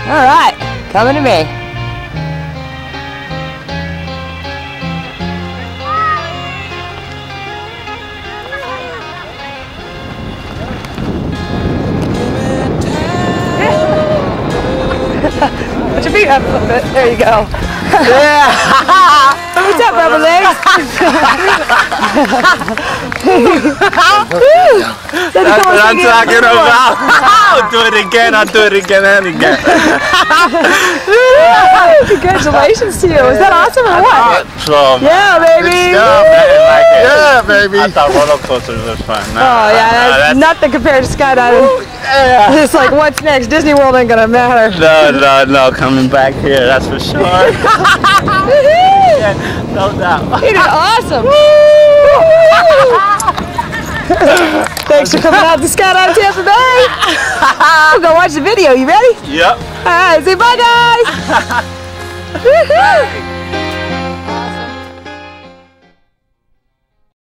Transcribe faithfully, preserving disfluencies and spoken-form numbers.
All right, coming to me. Put your feet up a little bit. There you go. Yeah. What's up, rubber legs? That's what I'm talking about. I'll do it again. I'll do it again and again. Congratulations to you. Was that awesome or what? So, Yeah, baby. stuff, man. Like it. Yeah, baby. I thought roller coasters was fun. No, Oh yeah, no, that's nothing compared to skydiving. yeah. It's like, what's next? Disney World ain't gonna matter. No, no, no, coming back here, that's for sure. Yeah, no doubt. You did awesome. Thanks for coming out to Skydive Tampa Bay. We'll go watch the video. You ready? Yep. All right, say bye, guys. Woohoo.